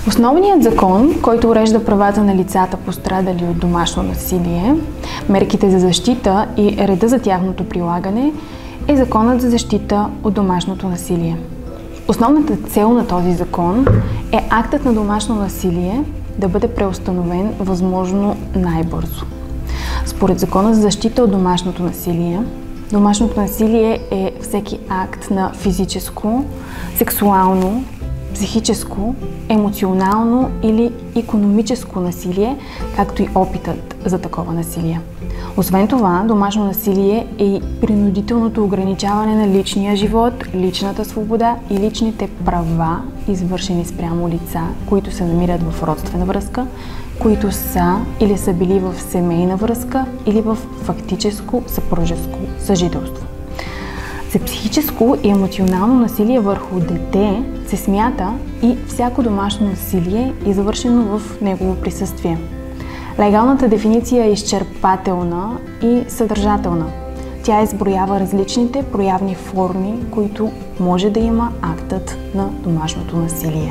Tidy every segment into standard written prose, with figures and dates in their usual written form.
Основният закон, който урежда правата на лицата, пострадали от домашно насилие, мерките за защита и реда за тяхното прилагане, е Законът за защита от домашното насилие. Основната цел на този закон е актът на домашно насилие да бъде преустановен възможно най-бързо. Според Закона за защита от домашното насилие е всеки акт на физическо, сексуално, психическо, емоционално или икономическо насилие, както и опитът за такова насилие. Освен това, домашно насилие е и принудителното ограничаване на личния живот, личната свобода и личните права, извършени спрямо лица, които се намират в родствена връзка, които са или са били в семейна връзка или в фактическо съпружеско съжителство. За психическо и емоционално насилие върху дете се смята и всяко домашно насилие, извършено в негово присъствие. Легалната дефиниция е изчерпателна и съдържателна. Тя изброява различните проявни форми, които може да има актът на домашното насилие.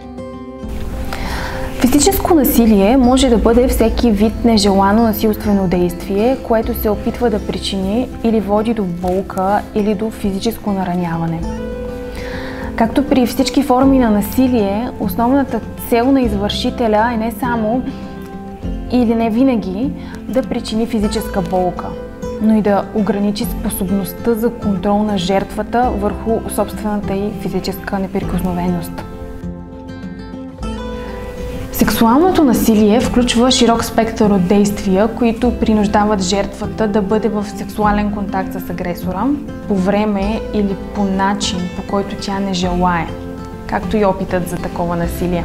Физическо насилие може да бъде всеки вид нежелано насилствено действие, което се опитва да причини или води до болка или до физическо нараняване. Както при всички форми на насилие, основната цел на извършителя е не само или не винаги да причини физическа болка, но и да ограничи способността за контрол на жертвата върху собствената й физическа неприкосновеност. Сексуалното насилие включва широк спектър от действия, които принуждават жертвата да бъде в сексуален контакт с агресора по време или по начин, по който тя не желае, както и опитът за такова насилие.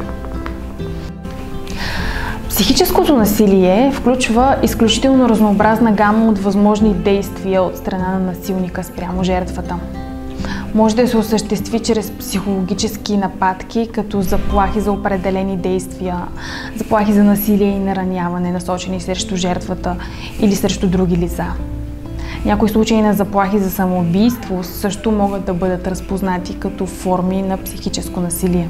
Психическото насилие включва изключително разнообразна гама от възможни действия от страна на насилника спрямо жертвата. Може да се осъществи чрез психологически нападки, като заплахи за определени действия, заплахи за насилие и нараняване, насочени срещу жертвата или срещу други лица. Някои случаи на заплахи за самоубийство също могат да бъдат разпознати като форми на психическо насилие.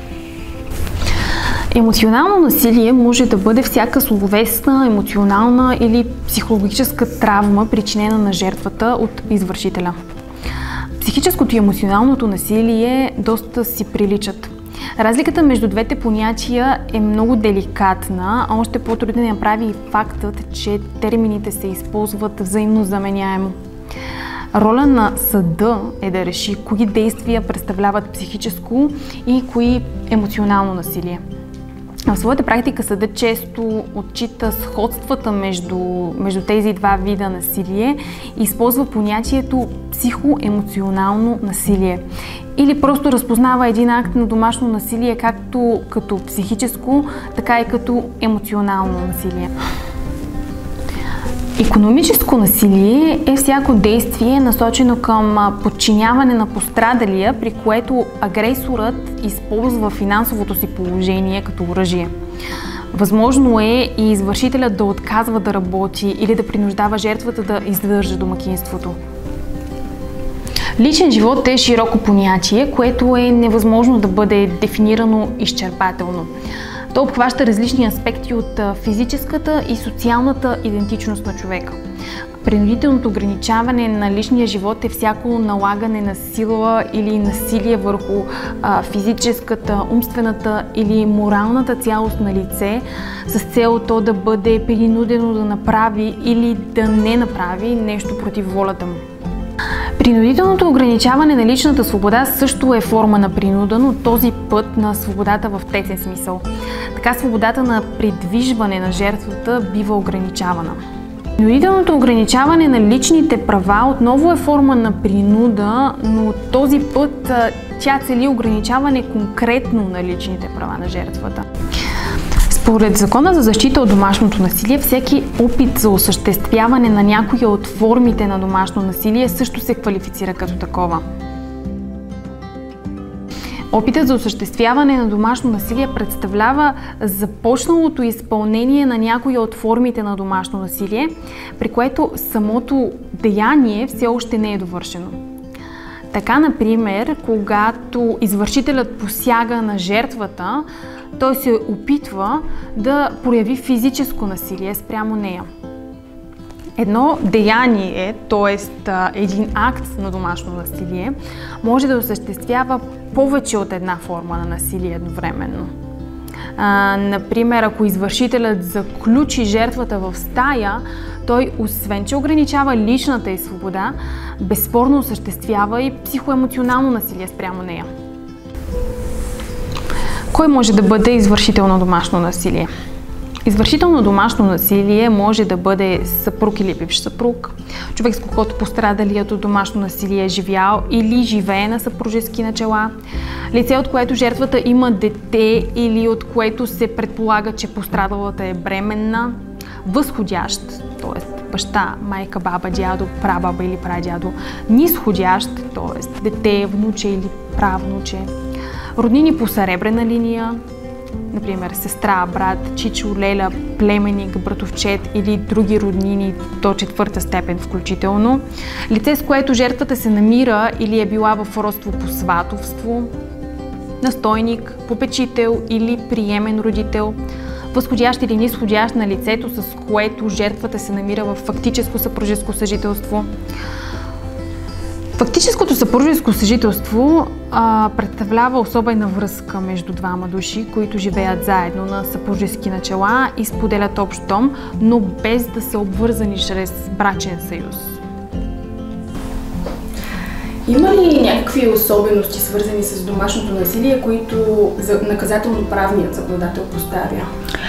Емоционално насилие може да бъде всяка словесна, емоционална или психологическа травма, причинена на жертвата от извършителя. Психическото и емоционалното насилие доста си приличат. Разликата между двете понятия е много деликатна, а още по-труден я прави и фактът, че термините се използват взаимно заменяемо. Роля на съда е да реши кои действия представляват психическо и кои емоционално насилие. В своята практика съдът често отчита сходствата между тези два вида насилие и използва понятието психоемоционално насилие. Или просто разпознава един акт на домашно насилие както като психическо, така и като емоционално насилие. Икономическо насилие е всяко действие, насочено към подчиняване на пострадалия, при което агресорът използва финансовото си положение като оръжие. Възможно е и извършителят да отказва да работи или да принуждава жертвата да издържа домакинството. Личен живот е широко понятие, което е невъзможно да бъде дефинирано изчерпателно. То обхваща различни аспекти от физическата и социалната идентичност на човека. Принудителното ограничаване на личния живот е всяко налагане на сила или насилие върху физическата, умствената или моралната цялост на лице с цел то да бъде принудено да направи или да не направи нещо против волята му. Принудителното ограничаване на личната свобода също е форма на принуда, но този път на свободата в тесен смисъл. Така свободата на придвижване на жертвата бива ограничавана. Принудителното ограничаване на личните права отново е форма на принуда, но този път тя цели ограничаване конкретно на личните права на жертвата. Според Закона за защита от домашното насилие, всеки опит за осъществяване на някоя от формите на домашно насилие също се квалифицира като такова. Опитът за осъществяване на домашно насилие представлява започналото изпълнение на някоя от формите на домашно насилие, при което самото деяние все още не е довършено. Така, например, когато извършителят посяга на жертвата, той се опитва да прояви физическо насилие спрямо нея. Едно деяние, т.е. един акт на домашно насилие, може да осъществява повече от една форма на насилие едновременно. Например, ако извършителят заключи жертвата в стая, той освен, че ограничава личната й свобода, безспорно осъществява и психоемоционално насилие спрямо нея. Кой може да бъде извършител на домашно насилие? Извършител на домашно насилие може да бъде съпруг или бивш съпруг, човек с когото пострадалият от домашно насилие е живял или живее на съпружески начала, лице, от което жертвата има дете или от което се предполага, че пострадалата е бременна, възходящ, т.е. баща, майка, баба, дядо, прабаба или прадядо, низходящ, т.е. дете, внуче или правнуче, роднини по съребрена линия, например сестра, брат, чичо, леля, племенник, братовчет или други роднини до 4-та степен включително, лице, с което жертвата се намира или е била в родство по сватовство, настойник, попечител или приемен родител, възходящ или низходящ на лицето, с което жертвата се намира в фактическо съпружеско съжителство. Фактическото съпружеско съжителство представлява особена връзка между двама души, които живеят заедно на съпружески начала и споделят общ дом, но без да са обвързани чрез брачен съюз. Има ли някакви особености, свързани с домашното насилие, които наказателно-правният законодател поставя?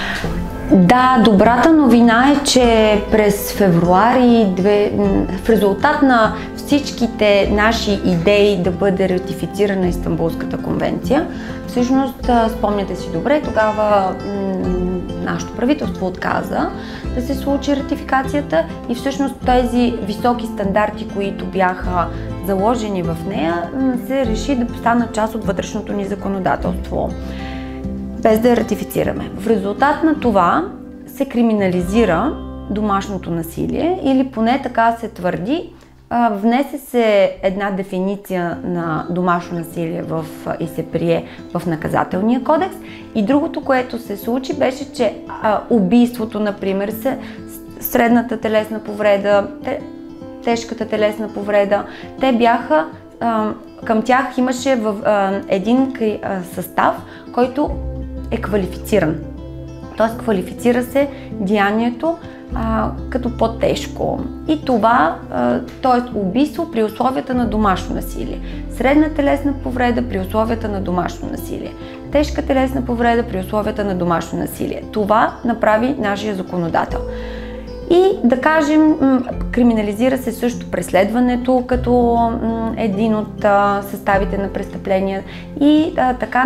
Да, добрата новина е, че през февруари, в резултат на всичките наши идеи да бъде ратифицирана Истанбулската конвенция, всъщност, спомняте си добре, тогава нашето правителство отказа да се случи ратификацията и всъщност тези високи стандарти, които бяха заложени в нея, се реши да станат част от вътрешното ни законодателство, без да я ратифицираме. В резултат на това се криминализира домашното насилие, или поне така се твърди. Внесе се една дефиниция на домашно насилие и се прие в наказателния кодекс. И другото, което се случи, беше, че убийството, например, средната телесна повреда, тежката телесна повреда, те бяха, към тях имаше един състав, който е квалифициран. Тоест квалифицира се деянието като по-тежко. И това, т.е. убийство при условията на домашно насилие. Средна телесна повреда при условията на домашно насилие. Тежка телесна повреда при условията на домашно насилие. Това направи нашия законодател. И да кажем, криминализира се също преследването като един от съставите на престъпления. И така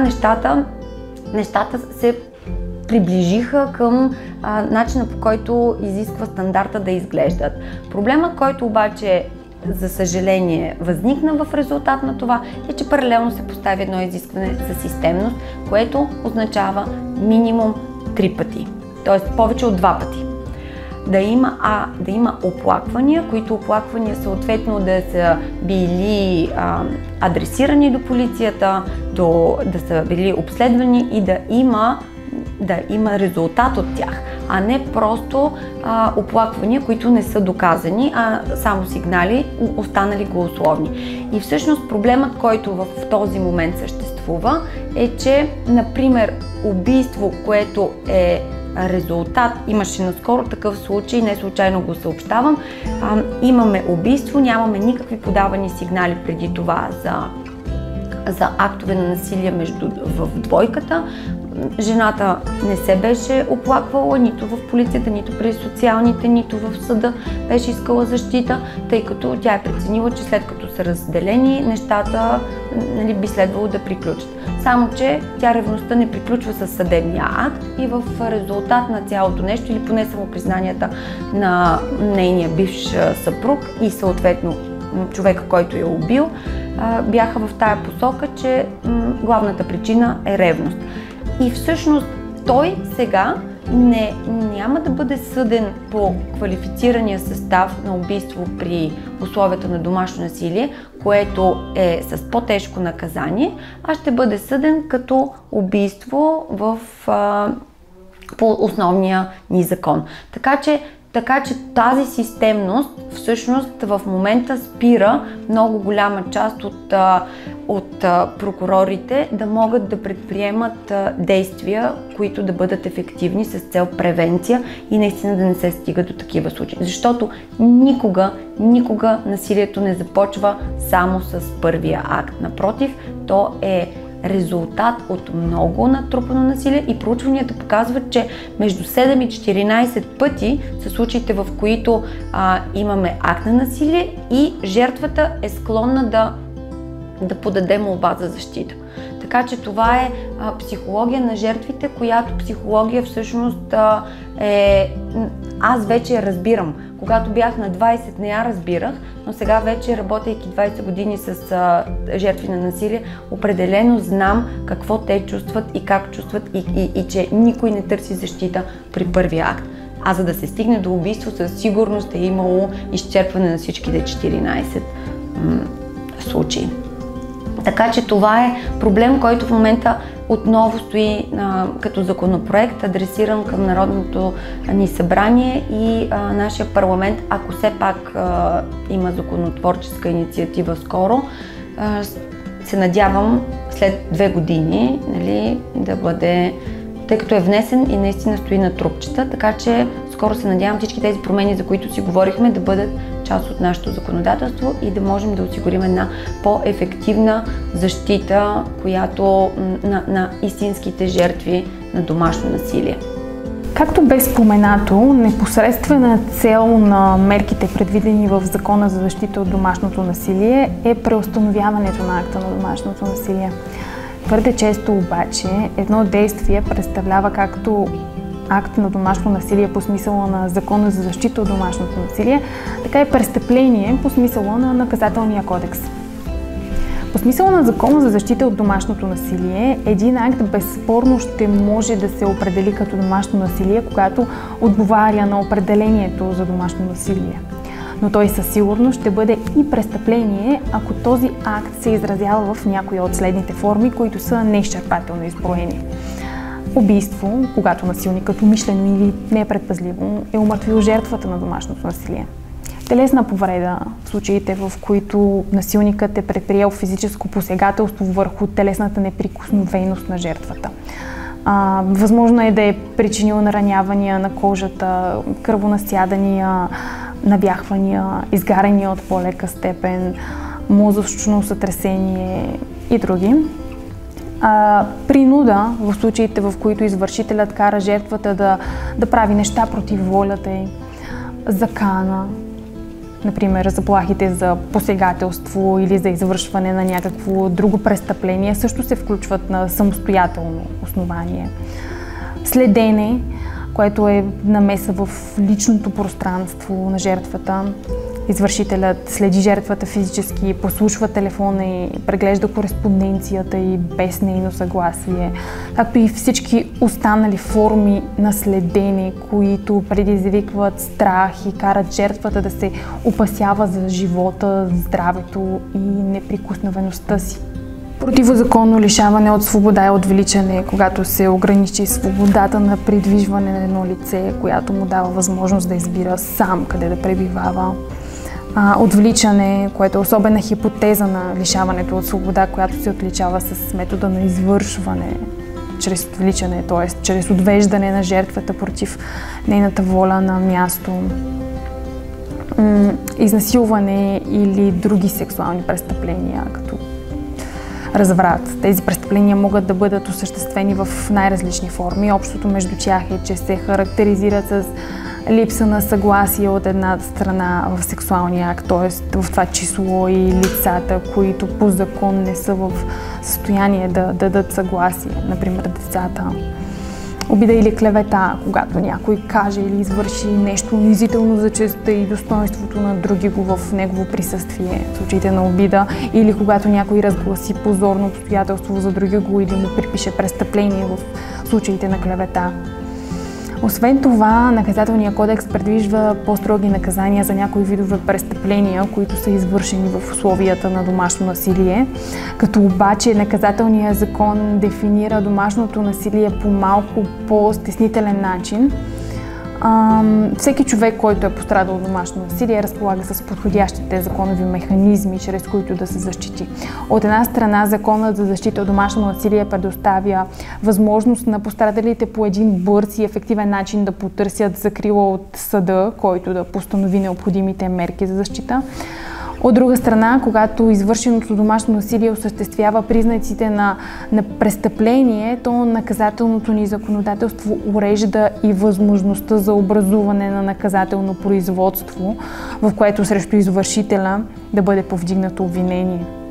нещата се приближиха към начина, по който изисква стандарта да изглеждат. Проблемът, който обаче, за съжаление, възникна в резултат на това, е, че паралелно се постави едно изискване за системност, което означава минимум 3 пъти, т.е. повече от 2 пъти. Да има оплаквания, които оплаквания съответно да са били адресирани до полицията, да са били обследвани и да има резултат от тях, а не просто оплаквания, които не са доказани, а само сигнали, останали голословни. И всъщност проблемът, който в този момент съществува, е, че, например, убийство, което е резултат, имаше наскоро такъв случай, не случайно го съобщавам, имаме убийство, нямаме никакви подавани сигнали преди това за актове на насилие в двойката. Жената не се беше оплаквала нито в полицията, нито при социалните, нито в съда беше искала защита, тъй като тя е преценила, че след като са разделени, нещата би следвало да приключат. Само че ревността не приключва с съдебния акт и в резултат на цялото нещо, или поне самопризнанията на нейния бивш съпруг и съответно човека, който я убил, бяха в тая посока, че главната причина е ревност. И всъщност той сега няма да бъде съден по квалифицирания състав на убийство при условията на домашно насилие, което е с по-тежко наказание, а ще бъде съден като убийство по основния ни закон. Така че тази системност всъщност в момента спира много голяма част от прокурорите да могат да предприемат действия, които да бъдат ефективни с цел превенция и наистина да не се стига до такива случаи. Защото никога насилието не започва само с първия акт. Напротив, то е резултат от много натрупано насилие и проучванията показват, че между 7 и 14 пъти са случаите, в които имаме акт на насилие и жертвата е склонна да подаде молба за защита. Така че това е психология на жертвите, която психология всъщност аз вече я разбирам. Когато бях на 20 не я разбирах, но сега вече, работейки 20 години с жертви на насилие, определено знам какво те чувстват и как чувстват и че никой не търси защита при първия акт. А за да се стигне до убийство, със сигурност е имало изчерпване на всичките 14 случаи. Така че това е проблем, който в момента отново стои като законопроект, адресиран към Народното ни събрание и нашия парламент, ако все пак има законотворческа инициатива скоро, се надявам след 2 години, нали, да бъде, тъй като е внесен и наистина стои на трупчета, така че скоро се надявам всички тези промени, за които си говорихме, да бъдат част от нашето законодателство и да можем да осигурим една по-ефективна защита, която на истинските жертви на домашно насилие. Както бе споменато, непосредствена цел на мерките, предвидени в Закона за защита от домашното насилие, е преустановяването на акта на домашното насилие. Твърде често обаче едно действие представлява както акт на домашно насилие по смисъла на Закона за защита от домашното насилие, така и престъпление по смисъла на Наказателния кодекс. По смисъла на Закона за защита от домашното насилие, един акт безспорно ще може да се определи като домашно насилие, когато отговаря на определението за домашно насилие. Но той със сигурност ще бъде и престъпление, ако този акт се изразява в някоя от следните форми, които са неизчерпателно изброени. Убийство, когато насилникът умишлено или непредпазливо е умъртвил жертвата на домашното насилие. Телесна повреда, в случаите в които насилникът е предприел физическо посегателство върху телесната неприкосновеност на жертвата. Възможно е да е причинил наранявания на кожата, кръвонасядания, навяхвания, изгаряния от по-лека степен, мозъчно сътресение и други. Принуда, в случаите, в които извършителят кара жертвата да прави неща против волята й, закана, например заплахите за посегателство или за извършване на някакво друго престъпление, също се включват на самостоятелно основание. Следене, което е намеса в личното пространство на жертвата. Извършителят следи жертвата физически, послушва телефона и преглежда кореспонденцията и без нейно съгласие, както и всички останали форми на следене, които предизвикват страх и карат жертвата да се опасява за живота, здравето и неприкосновеността си. Противозаконно лишаване от свобода и отвличане, когато се ограничи свободата на придвижване на едно лице, която му дава възможност да избира сам къде да пребивава. Отвличане, което е особена хипотеза на лишаването от свобода, която се отличава с метода на извършване чрез отвличане, т.е. чрез отвеждане на жертвата против нейната воля на място. Изнасилване или други сексуални престъпления, като разврат. Тези престъпления могат да бъдат осъществени в най-различни форми. Общото между тях е, че се характеризират с липса на съгласие от една страна в сексуалния акт, т.е. в това число и лицата, които по закон не са в състояние да дадат съгласие, например децата. Обида или клевета, когато някой каже или извърши нещо унизително за честта и достоинството на другиго в негово присъствие, в случаите на обида, или когато някой разгласи позорно обстоятелство за другиго или му припише престъпление в случаите на клевета. Освен това, наказателният кодекс предвижда по-строги наказания за някои видове престъпления, които са извършени в условията на домашно насилие, като обаче наказателният закон дефинира домашното насилие по малко по-стеснителен начин. Всеки човек, който е пострадал от домашно насилие, разполага с подходящите законови механизми, чрез които да се защити. От една страна, Законът за защита от домашно насилие предоставя възможност на пострадалите по един бърз и ефективен начин да потърсят закрила от съда, който да постанови необходимите мерки за защита. От друга страна, когато извършеното домашно насилие осъществява признаците на престъпление, то наказателното ни законодателство урежда и възможността за образуване на наказателно производство, в което срещу извършителя да бъде повдигнато обвинение.